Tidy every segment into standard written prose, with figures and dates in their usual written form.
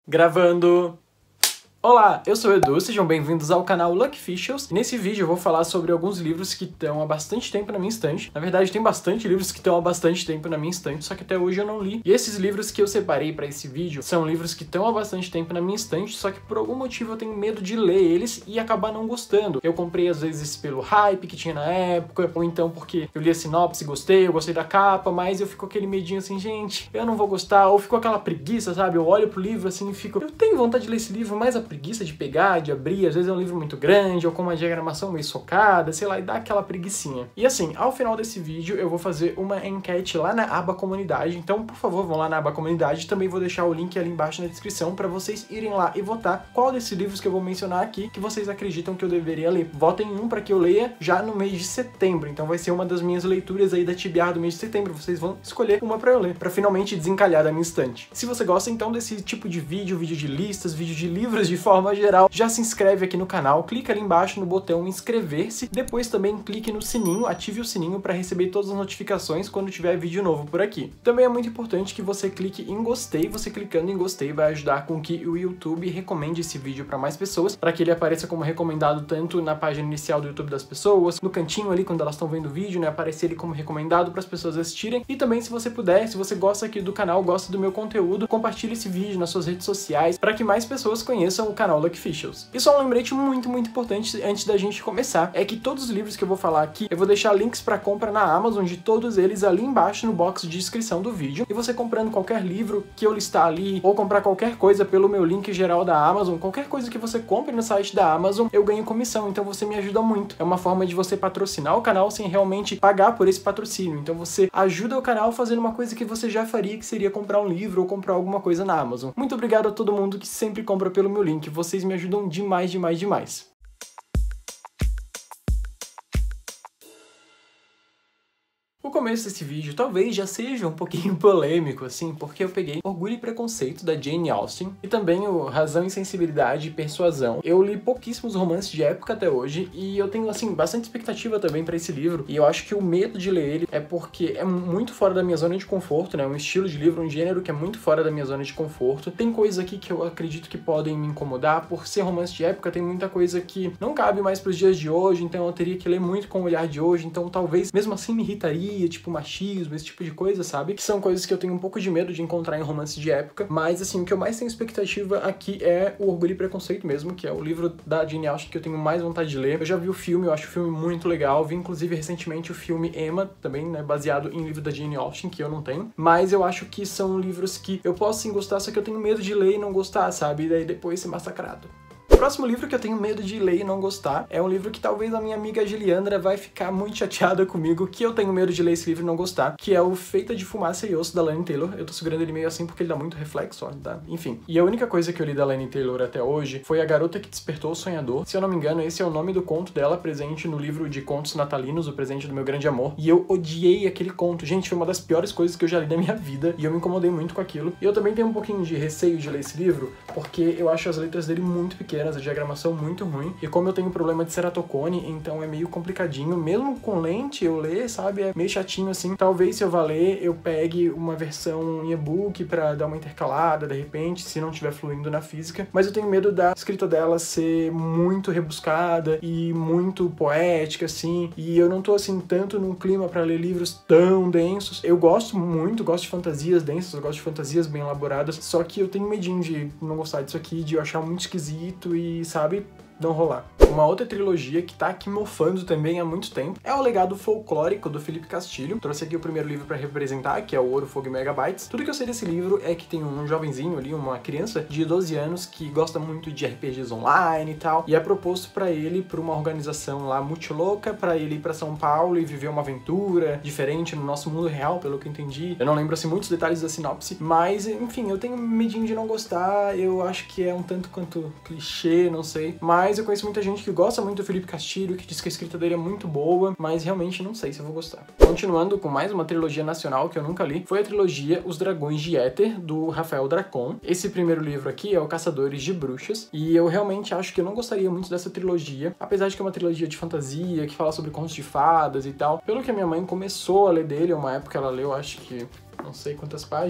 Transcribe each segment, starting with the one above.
Gravando! Olá, eu sou o Edu, sejam bem-vindos ao canal Lucky Officials. Nesse vídeo eu vou falar sobre alguns livros que estão há bastante tempo na minha estante. Na verdade, tem bastante livros que estão há bastante tempo na minha estante, só que até hoje eu não li. E esses livros que eu separei pra esse vídeo são livros que estão há bastante tempo na minha estante, só que por algum motivo eu tenho medo de ler eles e acabar não gostando. Eu comprei às vezes pelo hype que tinha na época, ou então porque eu li a sinopse e gostei, eu gostei da capa, mas eu fico com aquele medinho assim, gente, eu não vou gostar, ou fico com aquela preguiça, sabe? Eu olho pro livro assim e fico, eu tenho vontade de ler esse livro, mas a preguiça de pegar, de abrir, às vezes é um livro muito grande, ou com uma diagramação meio socada, sei lá, e dá aquela preguicinha. E assim, ao final desse vídeo eu vou fazer uma enquete lá na aba comunidade, então por favor vão lá na aba comunidade, também vou deixar o link ali embaixo na descrição pra vocês irem lá e votar qual desses livros que eu vou mencionar aqui que vocês acreditam que eu deveria ler. Votem em um pra que eu leia já no mês de setembro, então vai ser uma das minhas leituras aí da TBR do mês de setembro, vocês vão escolher uma pra eu ler, pra finalmente desencalhar da minha estante. Se você gosta então desse tipo de vídeo de listas, vídeo de livros de forma geral, já se inscreve aqui no canal, clica ali embaixo no botão inscrever-se, depois também clique no sininho, ative o sininho para receber todas as notificações quando tiver vídeo novo por aqui. Também é muito importante que você clique em gostei, você clicando em gostei vai ajudar com que o YouTube recomende esse vídeo para mais pessoas, para que ele apareça como recomendado tanto na página inicial do YouTube das pessoas, no cantinho ali quando elas estão vendo o vídeo, né, aparecer ele como recomendado para as pessoas assistirem, e também se você puder, se você gosta aqui do canal, gosta do meu conteúdo, compartilhe esse vídeo nas suas redes sociais para que mais pessoas conheçam o canal Lucky Officials. E só um lembrete muito importante antes da gente começar, é que todos os livros que eu vou falar aqui, eu vou deixar links para compra na Amazon de todos eles ali embaixo no box de descrição do vídeo, e você comprando qualquer livro que eu listar ali, ou comprar qualquer coisa pelo meu link geral da Amazon, qualquer coisa que você compre no site da Amazon, eu ganho comissão, então você me ajuda muito. É uma forma de você patrocinar o canal sem realmente pagar por esse patrocínio, então você ajuda o canal fazendo uma coisa que você já faria, que seria comprar um livro ou comprar alguma coisa na Amazon. Muito obrigado a todo mundo que sempre compra pelo meu link, vocês me ajudam demais. O começo desse vídeo talvez já seja um pouquinho polêmico, assim, porque eu peguei Orgulho e Preconceito, da Jane Austen, e também o Razão, Insensibilidade e Persuasão. Eu li pouquíssimos romances de época até hoje, e eu tenho, assim, bastante expectativa também pra esse livro, e eu acho que o medo de ler ele é porque é muito fora da minha zona de conforto, né, um estilo de livro, um gênero que é muito fora da minha zona de conforto. Tem coisas aqui que eu acredito que podem me incomodar, por ser romance de época, tem muita coisa que não cabe mais pros dias de hoje, então eu teria que ler muito com o olhar de hoje, então talvez mesmo assim me irritaria, tipo machismo, esse tipo de coisa, sabe? Que são coisas que eu tenho um pouco de medo de encontrar em romance de época, mas assim, o que eu mais tenho expectativa aqui é o Orgulho e Preconceito mesmo, que é o livro da Jane Austen que eu tenho mais vontade de ler. Eu já vi o filme, eu acho o filme muito legal, vi inclusive recentemente o filme Emma, também, né, baseado em livro da Jane Austen, que eu não tenho, mas eu acho que são livros que eu posso sim gostar, só que eu tenho medo de ler e não gostar, sabe? E daí depois ser massacrado. O próximo livro que eu tenho medo de ler e não gostar é um livro que talvez a minha amiga Giliandra vai ficar muito chateada comigo, que eu tenho medo de ler esse livro e não gostar, que é o Feita de Fumaça e Osso, da Laini Taylor. Eu tô segurando ele meio assim porque ele dá muito reflexo, ó, tá? Enfim. E a única coisa que eu li da Laini Taylor até hoje foi A Garota que Despertou o Sonhador. Se eu não me engano, esse é o nome do conto dela, presente no livro de contos natalinos, O Presente do Meu Grande Amor. E eu odiei aquele conto. Gente, foi uma das piores coisas que eu já li na minha vida, e eu me incomodei muito com aquilo. E eu também tenho um pouquinho de receio de ler esse livro, porque eu acho as letras dele muito pequenas, a diagramação muito ruim, e como eu tenho problema de ceratocone, então é meio complicadinho, mesmo com lente eu ler, sabe, é meio chatinho assim. Talvez se eu vá ler, eu pegue uma versão em e-book pra dar uma intercalada, de repente, se não estiver fluindo na física, mas eu tenho medo da escrita dela ser muito rebuscada e muito poética, assim, e eu não tô, assim, tanto num clima pra ler livros tão densos. Eu gosto muito, gosto de fantasias densas, eu gosto de fantasias bem elaboradas, só que eu tenho medinho de não gostar disso aqui, de eu achar muito esquisito e, sabe, não rolar. Uma outra trilogia que tá aqui mofando também há muito tempo é O Legado Folclórico, do Felipe Castilho. Trouxe aqui o primeiro livro pra representar, que é o Ouro, Fogo e Megabytes. Tudo que eu sei desse livro é que tem um jovenzinho ali, uma criança de 12 anos que gosta muito de RPGs online e tal, e é proposto pra ele, por uma organização lá muito louca, pra ele ir pra São Paulo e viver uma aventura diferente no nosso mundo real, pelo que eu entendi. Eu não lembro assim muitos detalhes da sinopse, mas enfim, eu tenho medinho de não gostar, eu acho que é um tanto quanto clichê, não sei, mas eu conheço muita gente que gosta muito do Felipe Castilho, que diz que a escrita dele é muito boa, mas realmente não sei se eu vou gostar. Continuando com mais uma trilogia nacional que eu nunca li, foi a trilogia Os Dragões de Éter, do Rafael Dracon. Esse primeiro livro aqui é o Caçadores de Bruxas, e eu realmente acho que eu não gostaria muito dessa trilogia, apesar de que é uma trilogia de fantasia, que fala sobre contos de fadas e tal. Pelo que a minha mãe começou a ler dele, uma época ela leu, acho que não sei quantas páginas,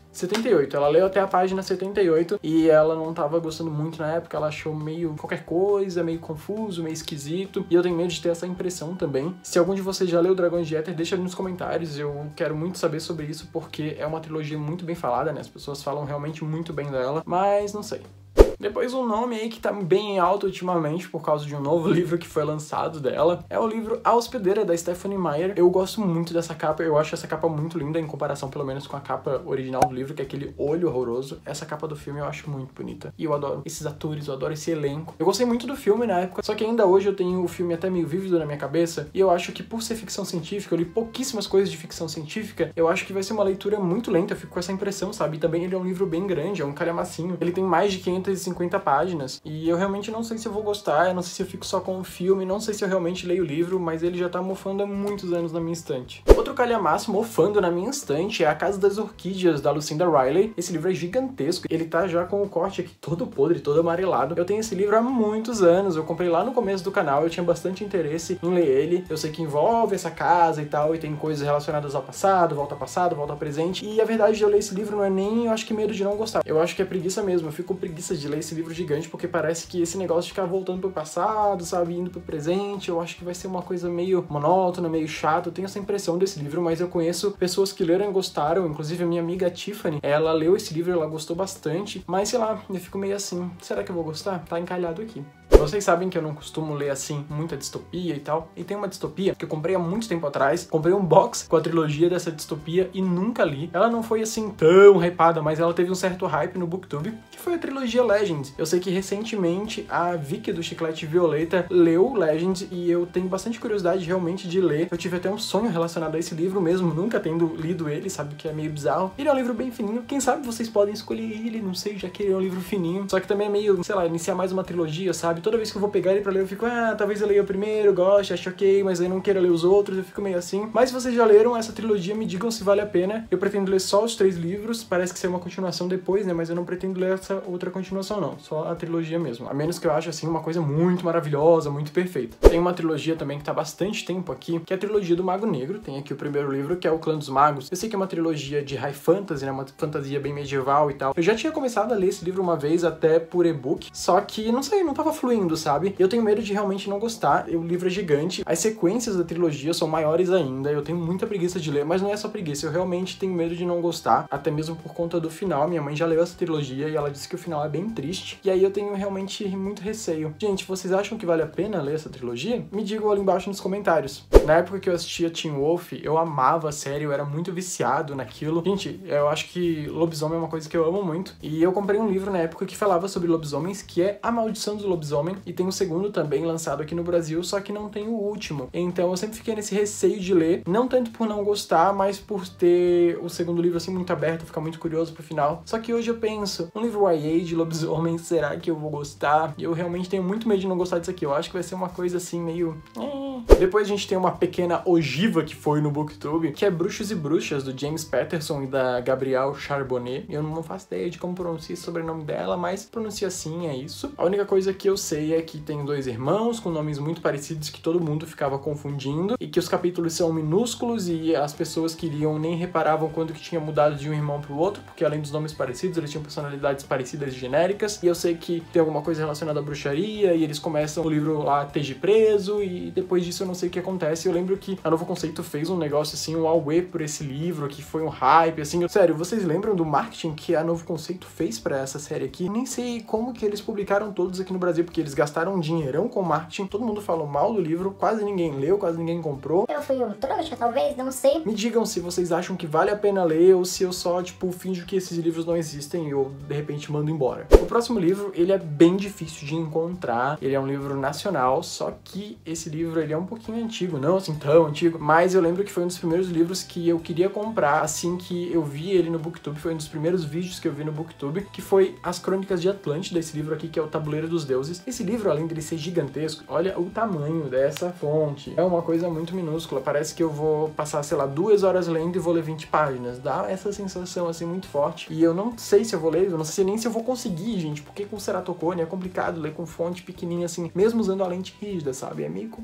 78. Ela leu até a página 78 e ela não tava gostando muito na época, ela achou meio qualquer coisa, meio confuso, meio esquisito, e eu tenho medo de ter essa impressão também. Se algum de vocês já leu Dragões de Éter, deixa ali nos comentários, eu quero muito saber sobre isso, porque é uma trilogia muito bem falada, né? As pessoas falam realmente muito bem dela, mas não sei. Depois um nome aí que tá bem alto ultimamente por causa de um novo livro que foi lançado dela é o livro A Hospedeira, da Stephenie Meyer. Eu gosto muito dessa capa, eu acho essa capa muito linda em comparação pelo menos com a capa original do livro, que é aquele olho horroroso. Essa capa do filme eu acho muito bonita. E eu adoro esses atores, eu adoro esse elenco. Eu gostei muito do filme na época, só que ainda hoje eu tenho o filme até meio vívido na minha cabeça, e eu acho que por ser ficção científica, eu li pouquíssimas coisas de ficção científica, eu acho que vai ser uma leitura muito lenta, eu fico com essa impressão, sabe? E também ele é um livro bem grande, é um calhamacinho. Ele tem mais de 550 páginas, e eu realmente não sei se eu vou gostar, eu não sei se eu fico só com o filme, não sei se eu realmente leio o livro, mas ele já tá mofando há muitos anos na minha estante. Outro calhamaço mofando na minha estante é A Casa das Orquídeas, da Lucinda Riley. Esse livro é gigantesco, ele tá já com o corte aqui todo podre, todo amarelado. Eu tenho esse livro há muitos anos, eu comprei lá no começo do canal, eu tinha bastante interesse em ler ele. Eu sei que envolve essa casa e tal, e tem coisas relacionadas ao passado, volta ao presente, e a verdade de eu ler esse livro não é nem, eu acho que medo de não gostar. Eu acho que é preguiça mesmo, eu fico com preguiça de ler esse livro gigante, porque parece que esse negócio de ficar voltando pro passado, sabe, indo pro presente, eu acho que vai ser uma coisa meio monótona, meio chata. Eu tenho essa impressão desse livro, mas eu conheço pessoas que leram e gostaram, inclusive a minha amiga Tiffany, ela leu esse livro, ela gostou bastante, mas sei lá, eu fico meio assim, será que eu vou gostar? Tá encalhado aqui. Vocês sabem que eu não costumo ler, assim, muita distopia e tal, e tem uma distopia que eu comprei há muito tempo atrás, comprei um box com a trilogia dessa distopia e nunca li. Ela não foi, assim, tão hypada, mas ela teve um certo hype no BookTube, que foi a trilogia Legend. Eu sei que recentemente a Vicky do Chiclete Violeta leu Legend e eu tenho bastante curiosidade realmente de ler. Eu tive até um sonho relacionado a esse livro mesmo, nunca tendo lido ele, sabe, que é meio bizarro. Ele é um livro bem fininho, quem sabe vocês podem escolher ele, não sei, já que ele é um livro fininho, só que também é meio, sei lá, iniciar mais uma trilogia, sabe? Toda vez que eu vou pegar ele pra ler, eu fico, talvez eu leia o primeiro, goste, acho ok, mas aí não queira ler os outros, eu fico meio assim. Mas se vocês já leram essa trilogia, me digam se vale a pena. Eu pretendo ler só os 3 livros, parece que sai uma continuação depois, né, mas eu não pretendo ler essa outra continuação não, só a trilogia mesmo. A menos que eu ache, assim, uma coisa muito maravilhosa, muito perfeita. Tem uma trilogia também que tá há bastante tempo aqui, que é a trilogia do Mago Negro. Tem aqui o primeiro livro, que é o Clã dos Magos. Eu sei que é uma trilogia de high fantasy, né, uma fantasia bem medieval e tal. Eu já tinha começado a ler esse livro uma vez, até por e-book, só que, não sei, não tava fluindo, sabe? Eu tenho medo de realmente não gostar, o livro é gigante, as sequências da trilogia são maiores ainda, eu tenho muita preguiça de ler, mas não é só preguiça, eu realmente tenho medo de não gostar, até mesmo por conta do final. Minha mãe já leu essa trilogia e ela disse que o final é bem triste, e aí eu tenho realmente muito receio. Gente, vocês acham que vale a pena ler essa trilogia? Me digam ali embaixo nos comentários. Na época que eu assistia Teen Wolf, eu amava a série, eu era muito viciado naquilo. Gente, eu acho que lobisomem é uma coisa que eu amo muito, e eu comprei um livro na época que falava sobre lobisomens, que é A Maldição do Lobisomem, e tem um segundo também lançado aqui no Brasil, só que não tem o último. Então eu sempre fiquei nesse receio de ler, não tanto por não gostar, mas por ter o segundo livro assim muito aberto, ficar muito curioso pro final. Só que hoje eu penso, um livro YA de lobisomem, será que eu vou gostar? E eu realmente tenho muito medo de não gostar disso aqui. Eu acho que vai ser uma coisa assim meio... Depois a gente tem uma pequena ogiva que foi no BookTube, que é Bruxos e Bruxas, do James Patterson e da Gabrielle Charbonnet. Eu não faço ideia de como pronuncia o sobrenome dela, mas pronuncia assim, é isso. A única coisa que eu sei é que tem 2 irmãos com nomes muito parecidos que todo mundo ficava confundindo, e que os capítulos são minúsculos e as pessoas que liam nem reparavam quando que tinha mudado de um irmão pro outro, porque além dos nomes parecidos, eles tinham personalidades parecidas e genéricas. E eu sei que tem alguma coisa relacionada à bruxaria, e eles começam o livro lá, Teji preso, e depois disso eu não sei o que acontece. Eu lembro que a Novo Conceito fez um negócio assim, um auê por esse livro, que foi um hype, assim. Sério, vocês lembram do marketing que a Novo Conceito fez pra essa série aqui? Nem sei como que eles publicaram todos aqui no Brasil, porque eles gastaram dinheirão com marketing, todo mundo falou mal do livro, quase ninguém leu, quase ninguém comprou. Eu fui o trouxa, talvez, não sei. Me digam se vocês acham que vale a pena ler, ou se eu só, tipo, finjo que esses livros não existem e eu, de repente, mando embora. O próximo livro, ele é bem difícil de encontrar, ele é um livro nacional, só que esse livro, ele é um pouquinho antigo, não assim tão antigo, mas eu lembro que foi um dos primeiros livros que eu queria comprar assim que eu vi ele no BookTube, foi um dos primeiros vídeos que eu vi no BookTube, que foi As Crônicas de Atlântida, esse livro aqui, que é o Tabuleiro dos Deuses. Esse livro, além dele ser gigantesco, olha o tamanho dessa fonte, é uma coisa muito minúscula, parece que eu vou passar, sei lá, 2 horas lendo e vou ler 20 páginas, dá essa sensação assim muito forte, e eu não sei se eu vou ler, eu não sei nem se eu vou conseguir, gente, porque com ceratocone é complicado ler com fonte pequenininha assim, mesmo usando a lente rígida, sabe, é meio complicado.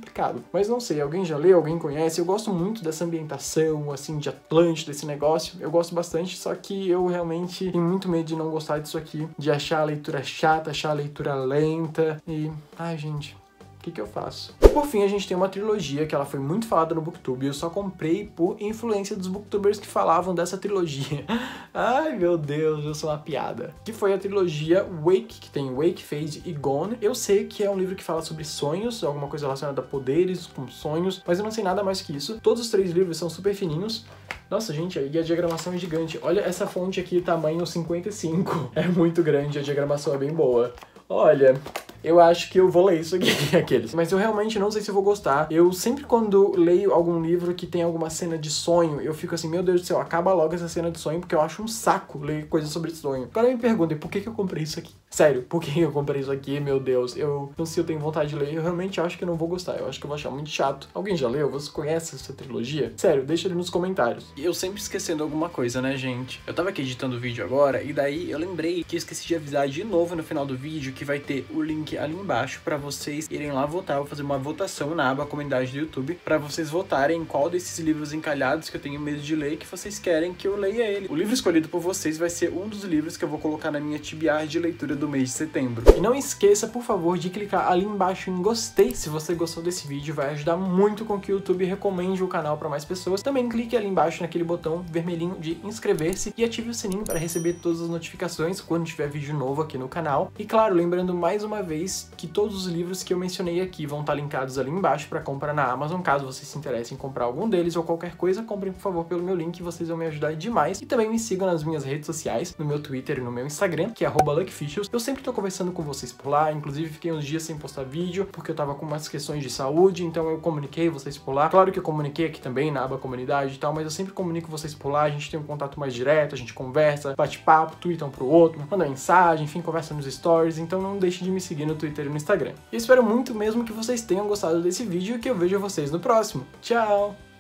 Mas não sei, alguém já leu, alguém conhece? Eu gosto muito dessa ambientação, assim, de Atlântida, desse negócio. Eu gosto bastante, só que eu realmente tenho muito medo de não gostar disso aqui, de achar a leitura chata, achar a leitura lenta e... Ai, gente... O que eu faço? Por fim, a gente tem uma trilogia que ela foi muito falada no Booktube e eu só comprei por influência dos booktubers que falavam dessa trilogia. Ai, meu Deus, eu sou uma piada. Que foi a trilogia Wake, que tem Wake, Fade e Gone. Eu sei que é um livro que fala sobre sonhos, alguma coisa relacionada a poderes, com sonhos, mas eu não sei nada mais que isso. Todos os 3 livros são super fininhos. Nossa, gente, e a diagramação é gigante. Olha essa fonte aqui, tamanho 55. É muito grande, a diagramação é bem boa. Olha... Eu acho que eu vou ler isso aqui, aqueles. Mas eu realmente não sei se eu vou gostar. Eu sempre quando leio algum livro que tem alguma cena de sonho, eu fico assim, meu Deus do céu, acaba logo essa cena de sonho, porque eu acho um saco ler coisas sobre sonho. Agora me perguntem, por que eu comprei isso aqui? Sério, por que eu comprei isso aqui? Meu Deus, eu não sei se eu tenho vontade de ler, eu realmente acho que eu não vou gostar, eu acho que eu vou achar muito chato. Alguém já leu? Você conhece essa trilogia? Sério, deixa ali nos comentários. E eu sempre esquecendo alguma coisa, né, gente? Eu tava aqui editando o vídeo agora, e daí eu lembrei que eu esqueci de avisar de novo no final do vídeo que vai ter o link ali embaixo pra vocês irem lá votar. Eu vou fazer uma votação na aba comunidade do YouTube pra vocês votarem em qual desses livros encalhados que eu tenho medo de ler que vocês querem que eu leia ele. O livro escolhido por vocês vai ser um dos livros que eu vou colocar na minha TBR de leitura do mês de setembro. E não esqueça, por favor, de clicar ali embaixo em gostei se você gostou desse vídeo, vai ajudar muito com que o YouTube recomende o canal para mais pessoas. Também clique ali embaixo naquele botão vermelhinho de inscrever-se e ative o sininho para receber todas as notificações quando tiver vídeo novo aqui no canal. E claro, lembrando mais uma vez que todos os livros que eu mencionei aqui vão estar linkados ali embaixo para compra na Amazon, caso vocês se interessem em comprar algum deles ou qualquer coisa, comprem por favor pelo meu link, vocês vão me ajudar demais. E também me sigam nas minhas redes sociais, no meu Twitter e no meu Instagram, que é @LuckFishes. Eu sempre tô conversando com vocês por lá, inclusive fiquei uns dias sem postar vídeo, porque eu tava com umas questões de saúde, então eu comuniquei vocês por lá. Claro que eu comuniquei aqui também na aba comunidade e tal, mas eu sempre comunico vocês por lá, a gente tem um contato mais direto, a gente conversa, bate papo, twitta um pro outro, manda mensagem, enfim, conversa nos stories, então não deixe de me seguir no Twitter e no Instagram. E espero muito mesmo que vocês tenham gostado desse vídeo e que eu vejo vocês no próximo. Tchau!